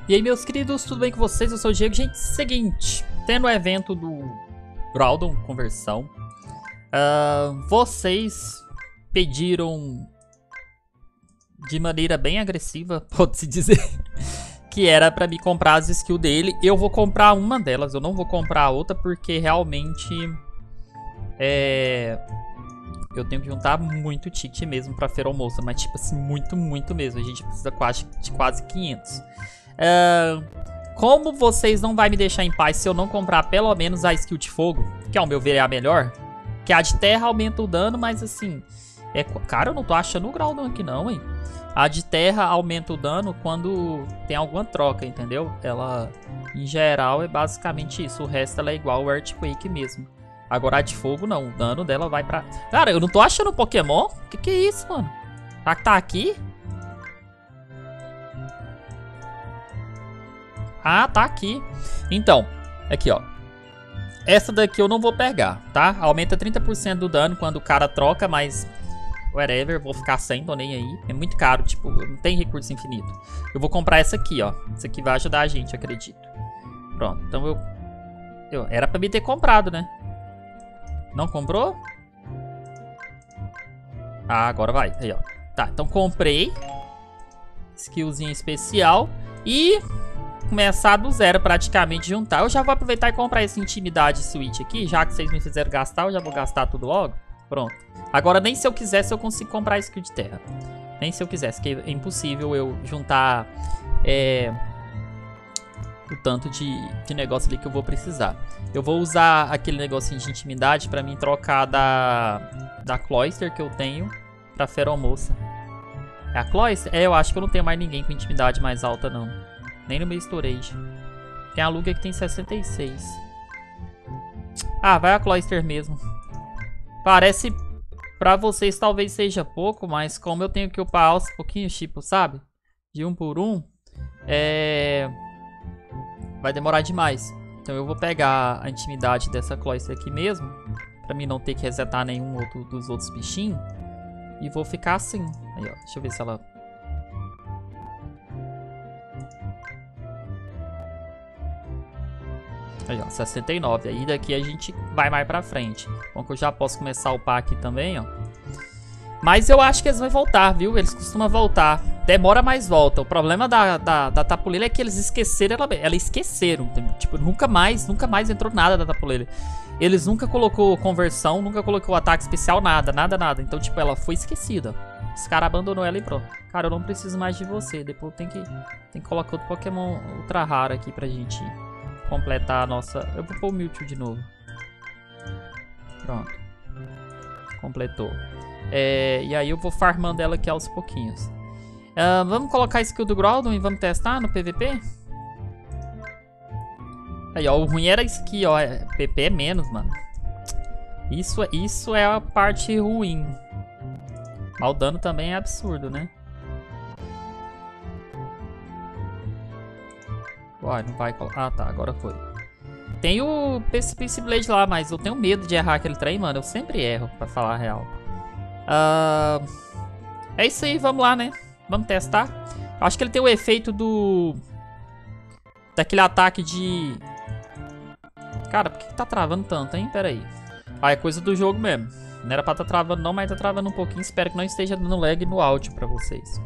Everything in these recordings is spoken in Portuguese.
E aí, meus queridos, tudo bem com vocês? Eu sou o Diego. Gente, seguinte, tendo o evento do Groudon Conversão, vocês pediram de maneira bem agressiva, pode-se dizer, que era pra me comprar as skills dele. Eu vou comprar uma delas, eu não vou comprar a outra, porque realmente eu tenho que juntar muito ticket mesmo pra Feromoça, mas tipo assim, muito mesmo. A gente precisa de quase 500. Como vocês não vai me deixar em paz se eu não comprar pelo menos a skill de fogo, que ao meu ver é a melhor, que a de terra aumenta o dano, mas assim, cara, eu não tô achando o Groudon aqui não, hein. A de terra aumenta o dano quando tem alguma troca, entendeu? Ela, em geral, é basicamente isso. O resto ela é igual ao Earthquake mesmo. Agora a de fogo não, o dano dela vai pra... Cara, eu não tô achando o Pokémon? Que é isso, mano? Será que tá aqui? Ah, tá aqui. Então, aqui, ó. Essa daqui eu não vou pegar, tá? Aumenta 30% do dano quando o cara troca, mas... whatever, vou ficar sem, tô nem aí. É muito caro, tipo, não tem recurso infinito. Eu vou comprar essa aqui, ó. Essa aqui vai ajudar a gente, acredito. Pronto, então era pra me ter comprado, né? Não comprou? Ah, agora vai. Aí, ó. Tá, então comprei. Skillzinha especial. E começar do zero praticamente juntar. Eu já vou aproveitar e comprar esse Intimidade Switch aqui. Já que vocês me fizeram gastar, eu já vou gastar tudo logo. Pronto. Agora nem se eu quisesse eu consigo comprar a skill de terra. Nem se eu quisesse, que é impossível eu juntar o tanto de negócio ali que eu vou precisar. Eu vou usar aquele negocinho de intimidade pra mim trocar da Cloyster que eu tenho pra Feromoça. É a Cloyster? Eu acho que eu não tenho mais ninguém com intimidade mais alta não. Nem no meu storage. Tem a Lugia que tem 66. Ah, vai a Cloyster mesmo. Parece pra vocês talvez seja pouco, mas como eu tenho que upar aos pouquinhos, tipo, sabe? De um por um, vai demorar demais. Então eu vou pegar a intimidade dessa Cloyster aqui mesmo, pra mim não ter que resetar nenhum outro dos outros bichinhos. E vou ficar assim. Aí, ó, deixa eu ver se ela... Aí, ó, 69. Aí daqui a gente vai mais pra frente. Bom que eu já posso começar a upar aqui também, ó. Mas eu acho que eles vão voltar, viu? Eles costumam voltar. Demora, mas volta. O problema da Tapuleira é que eles esqueceram ela esqueceram. Tipo, nunca mais entrou nada da Tapuleira. Eles nunca colocou conversão, nunca colocou ataque especial, nada. Então, tipo, ela foi esquecida. Esse cara abandonou ela e pronto. Cara, eu não preciso mais de você. Depois tem que colocar outro Pokémon ultra raro aqui pra gente completar a nossa... Eu vou pôr o Mewtwo de novo. Pronto. Completou. E aí eu vou farmando ela aqui aos pouquinhos. Vamos colocar a skill do Groudon e vamos testar no PVP? Aí, ó. O ruim era isso aqui, ó. PP é menos, mano. Isso é a parte ruim. Mas o dano também é absurdo, né? Uai, não vai colocar. Ah, tá. Agora foi. Tem o Precipice Blade lá, mas eu tenho medo de errar aquele trem, mano. Eu sempre erro, pra falar a real. É isso aí, vamos lá, né? Vamos testar. Eu acho que ele tem o efeito daquele ataque de... Cara, por que tá travando tanto, hein? Pera aí. Ah, é coisa do jogo mesmo. Não era pra tá travando não, mas tá travando um pouquinho. Espero que não esteja dando lag no áudio pra vocês.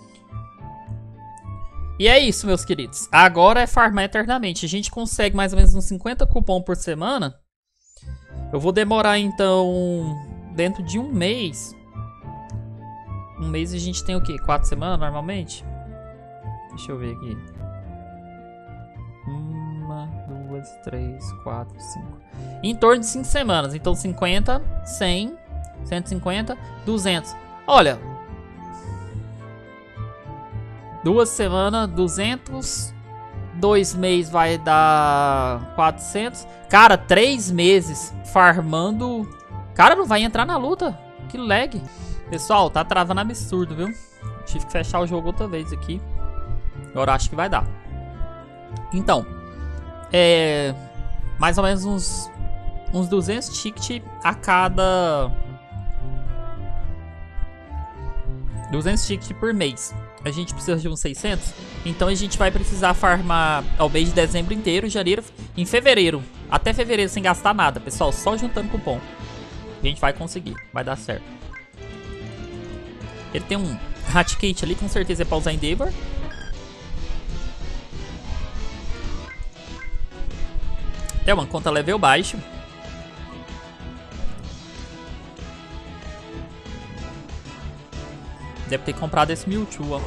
E é isso, meus queridos. Agora é farmar eternamente. A gente consegue mais ou menos uns 50 cupom por semana. Eu vou demorar, então, dentro de um mês. Um mês a gente tem o quê? 4 semanas, normalmente? Deixa eu ver aqui. 1, 2, 3, 4, 5. Em torno de 5 semanas. Então, 50, 100, 150, 200. Olha... 2 semanas, 200. 2 meses vai dar 400. Cara, 3 meses farmando. Cara, não vai entrar na luta. Que lag. Pessoal, tá travando absurdo, viu? Tive que fechar o jogo outra vez aqui. Agora acho que vai dar. Então, mais ou menos uns 200 tickets a cada 200 tickets por mês. A gente precisa de uns 600. Então a gente vai precisar farmar ao mês de dezembro inteiro, janeiro, em fevereiro. Até fevereiro sem gastar nada, pessoal. Só juntando cupom. A gente vai conseguir. Vai dar certo. Ele tem um Ratkate ali, com certeza é pra usar Endeavor. É uma conta level baixo. Deve ter comprado esse Mewtwo, ó.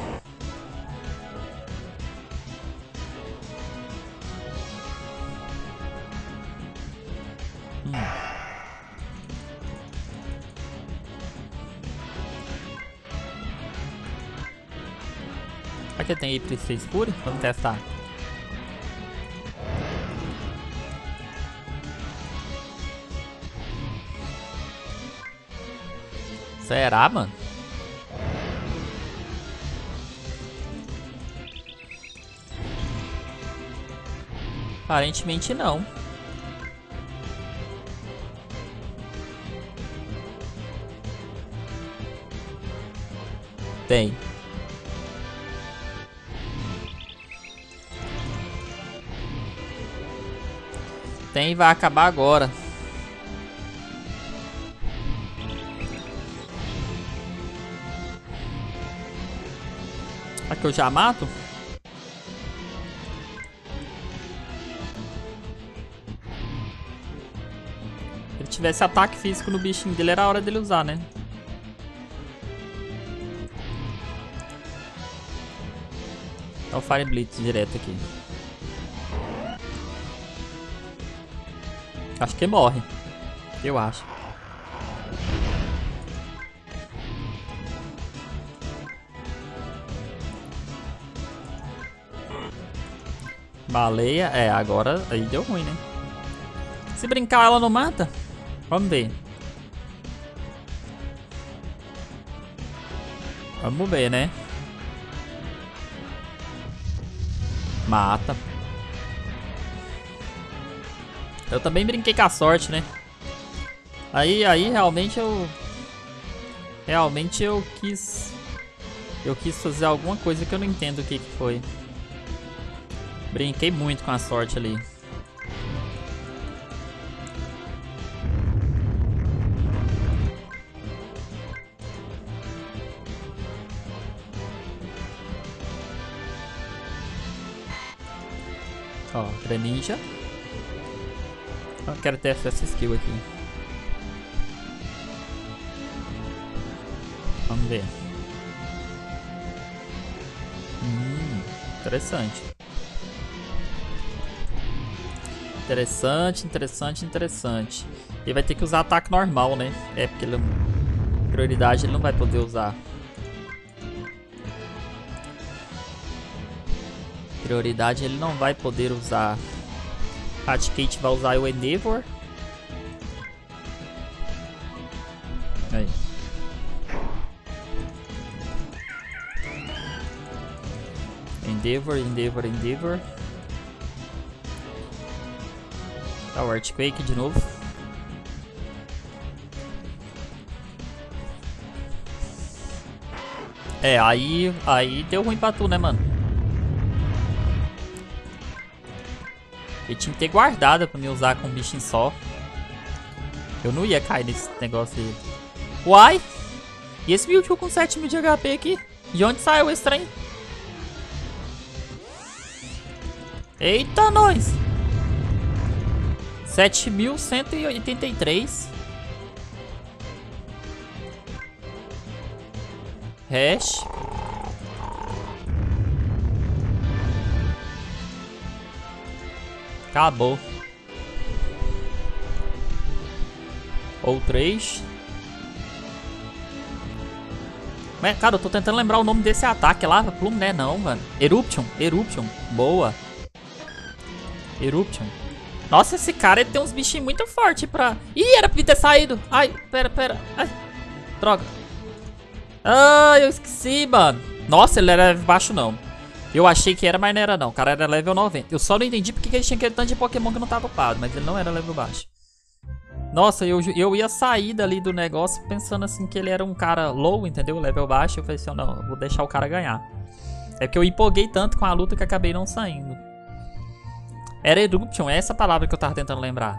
Aqui tem April 3 Fury. Vamos testar. Será, mano? Aparentemente não. Tem. Tem e vai acabar agora. Aqui eu já mato. Se ele tivesse ataque físico no bichinho dele, era a hora dele usar, né? É o Fire Blitz direto aqui. Acho que morre. Eu acho. Baleia. É, agora aí deu ruim, né? Se brincar, ela não mata? Vamos ver. Vamos ver, né? Mata. Eu também brinquei com a sorte, né? Aí realmente eu... Realmente eu quis fazer alguma coisa que eu não entendo o que foi. Brinquei muito com a sorte ali. Ó, Greninja. Eu quero ter essa skill aqui. Vamos ver. Interessante. Interessante. Ele vai ter que usar ataque normal, né? É, porque ele, prioridade ele não vai poder usar. Prioridade ele não vai poder usar. Ratkate vai usar o Endeavor. Aí. Endeavor. Tá o Earthquake de novo. É, aí deu ruim pra tu, né, mano? Eu tinha que ter guardado pra me usar com um bichinho só. Eu não ia cair nesse negócio aí. Uai! E esse Mewtwo com 7.000 de HP aqui? De onde saiu esse trem? Eita, nós! 7.183. Hash. Acabou. Ou 3. Mas, cara, eu tô tentando lembrar o nome desse ataque. Lava Plume, né? Não, mano. Eruption. Boa. Eruption. Nossa, esse cara ele tem uns bichinhos muito fortes pra... Ih, era pra ter saído. Ai, pera. Ai, droga. Ai, eu esqueci, mano. Nossa, ele era baixo, não. Eu achei que era, mas não era não. O cara era level 90. Eu só não entendi porque ele tinha aquele tanto de Pokémon que não tava upado. Mas ele não era level baixo. Nossa, eu ia sair dali do negócio pensando assim que ele era um cara low, entendeu? Level baixo. Eu falei assim, não, eu vou deixar o cara ganhar. É porque eu empolguei tanto com a luta que acabei não saindo. Era Eruption, é essa palavra que eu tava tentando lembrar.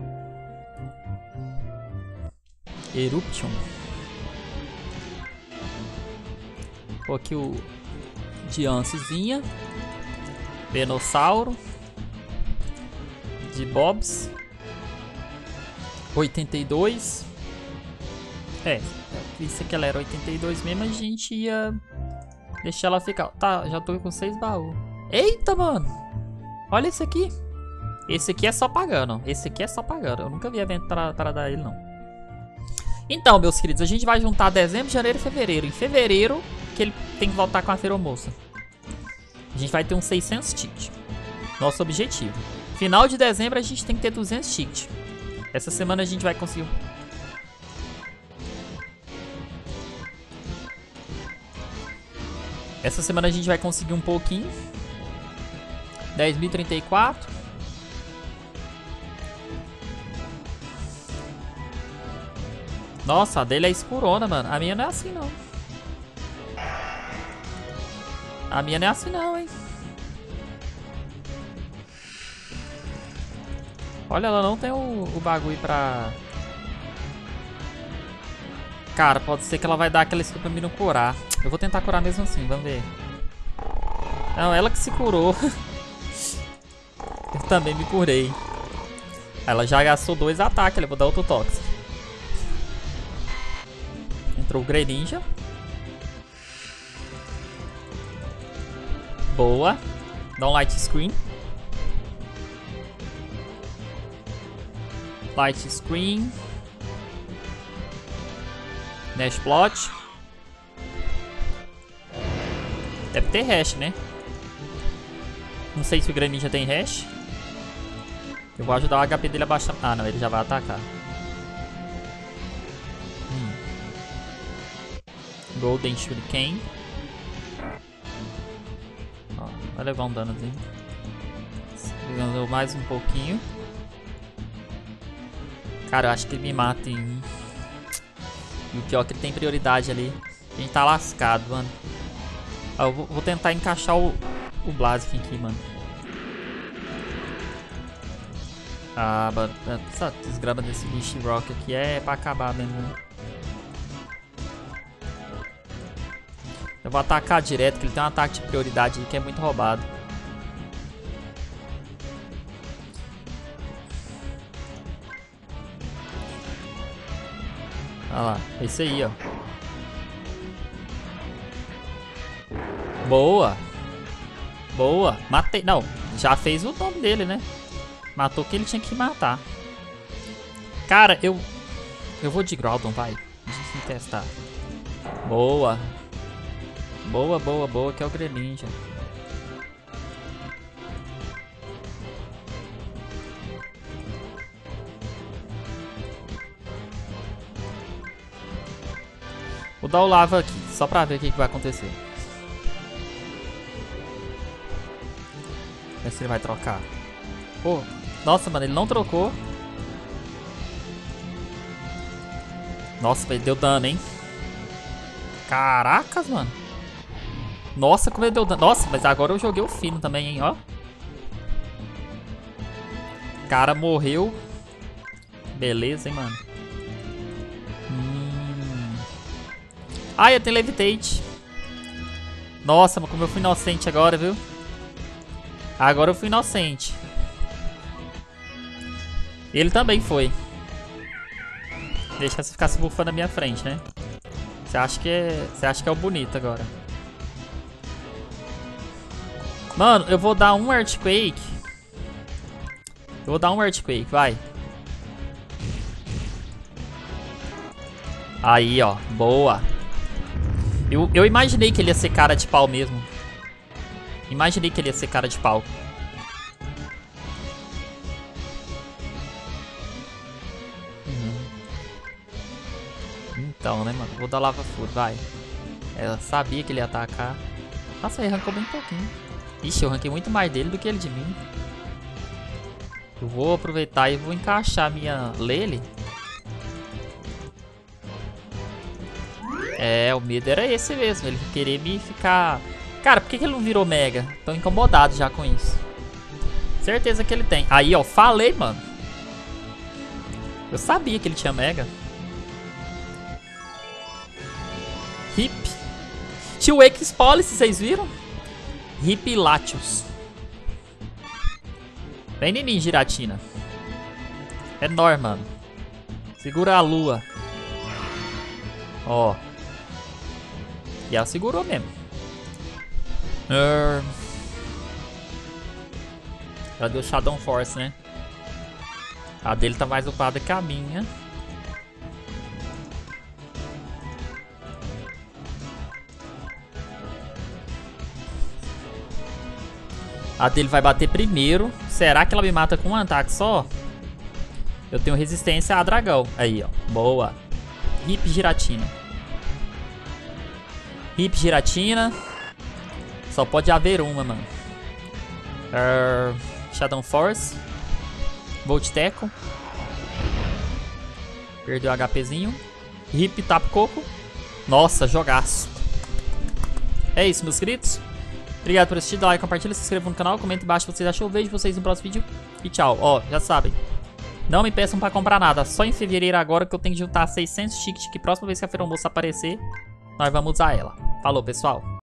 Eruption. Vou aqui o Diancezinha. Venossauro. De Bobs. 82. Isso aqui ela era 82 mesmo, a gente ia deixar ela ficar. Tá, já tô com 6 baús. Eita, mano. Olha esse aqui. Esse aqui é só pagando. Esse aqui é só pagando. Eu nunca vi evento para dar ele, não. Então, meus queridos, a gente vai juntar dezembro, janeiro e fevereiro. Em fevereiro, que ele tem que voltar com a feromoça. A gente vai ter uns 600 tickets. Nosso objetivo. Final de dezembro, a gente tem que ter 200 tickets. Essa semana a gente vai conseguir. Essa semana a gente vai conseguir um pouquinho. 10.034. Nossa, a dele é escurona, mano. A minha não é assim, não. A minha não é assim, não, hein. Olha, ela não tem o bagulho pra... Cara, pode ser que ela vai dar aquela skill pra mim não curar. Eu vou tentar curar mesmo assim, vamos ver. Não, ela que se curou. Eu também me curei. Ela já gastou 2 ataques, eu vou dar outro toque. Entrou o Greninja. Boa. Dá um light screen. Light screen. Nash plot. Deve ter hash, né? Não sei se o Greninja tem hash. Eu vou ajudar o HP dele a baixar. Ah, não, ele já vai atacar. Golden Shuriken. Ó, vai levar um danozinho. Ganhou mais um pouquinho. Cara, eu acho que ele me mata em um. E o pior é que ele tem prioridade ali. A gente tá lascado, mano. Ó, eu vou tentar encaixar o Blaziken aqui, mano. Ah, mano. Essa desgrama desse Lich Rock aqui é pra acabar mesmo, né? Eu vou atacar direto, que ele tem um ataque de prioridade aí que é muito roubado. Olha lá, esse aí, ó. Boa. Boa. Matei. Não, já fez o nome dele, né? Matou quem ele tinha que matar. Cara, eu vou de Groudon, vai. Deixa eu testar. Boa. Boa, boa, boa, que é o Greninja. Vou dar o lava aqui, só pra ver o que vai acontecer. Ver se ele vai trocar. Pô, nossa, mano, ele não trocou. Nossa, ele deu dano, hein? Caracas, mano. Nossa, como ele deu dano. Nossa, mas agora eu joguei o fino também, hein, ó. O cara morreu. Beleza, hein, mano. Ah, eu tenho Levitate. Nossa, mas como eu fui inocente agora, viu? Agora eu fui inocente. Ele também foi. Deixa você ficar se bufando na minha frente, né? Você acha que é o bonito agora. Mano, eu vou dar um Earthquake. Eu vou dar um Earthquake, vai. Aí, ó. Boa. Eu imaginei que ele ia ser cara de pau mesmo. Imaginei que ele ia ser cara de pau. Então, né, mano? Vou dar lava food, vai. Ela sabia que ele ia atacar. Nossa, ele arrancou bem pouquinho. Ixi, eu ranquei muito mais dele do que ele de mim. Eu vou aproveitar e vou encaixar a minha Lele É, o medo era esse mesmo. Ele querer me ficar... Cara, por que ele não virou Mega? Tô incomodado já com isso. Certeza que ele tem. Aí, ó, falei, mano. Eu sabia que ele tinha Mega. Hip. Tio X Policy, vocês viram? Hip Latios. Vem em mim, Giratina. É nóis, mano. Segura a lua. Ó. E ela segurou mesmo. Ela deu Shadow Force, né? A dele tá mais upada que a minha. A dele vai bater primeiro. Será que ela me mata com um ataque só? Eu tenho resistência a dragão. Aí, ó. Boa. Hip Giratina. Hip Giratina. Só pode haver uma, mano. Shadow Force. Volt Teco. Perdeu o HPzinho. Hip Tapo Coco. Nossa, jogaço. É isso, meus queridos. Obrigado por assistir, dá like, compartilha, se inscreva no canal, comenta embaixo o que vocês acham. Vejo vocês no próximo vídeo e tchau. Ó, já sabem, não me peçam pra comprar nada, só em fevereiro agora que eu tenho que juntar 600 tickets, que próxima vez que a Feromoça aparecer, nós vamos usar ela. Falou, pessoal.